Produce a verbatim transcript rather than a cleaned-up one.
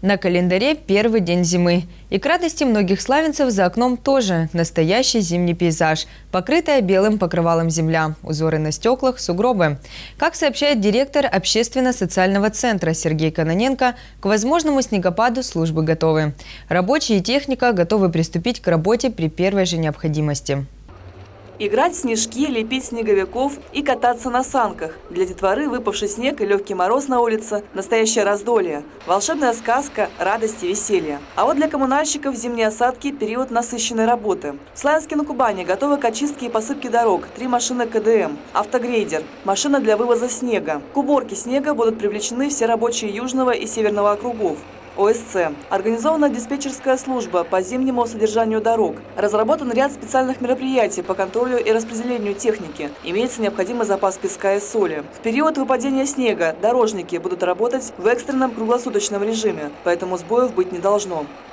На календаре первый день зимы. И к радости многих славянцев за окном тоже настоящий зимний пейзаж. Покрытая белым покрывалом земля, узоры на стеклах, сугробы. Как сообщает директор общественно-социального центра Сергей Кононенко, к возможному снегопаду службы готовы. Рабочие и техника готовы приступить к работе при первой же необходимости. Играть в снежки, лепить снеговиков и кататься на санках. Для детворы выпавший снег и легкий мороз на улице – настоящее раздолье. Волшебная сказка, радость и веселье. А вот для коммунальщиков зимние осадки – период насыщенной работы. В Славянске на Кубани готовы к очистке и посыпке дорог. Три машины ка дэ эм, автогрейдер, машина для вывоза снега. К уборке снега будут привлечены все рабочие Южного и Северного округов. о эс цэ. Организована диспетчерская служба по зимнему содержанию дорог. Разработан ряд специальных мероприятий по контролю и распределению техники. Имеется необходимый запас песка и соли. В период выпадения снега дорожники будут работать в экстренном круглосуточном режиме, поэтому сбоев быть не должно.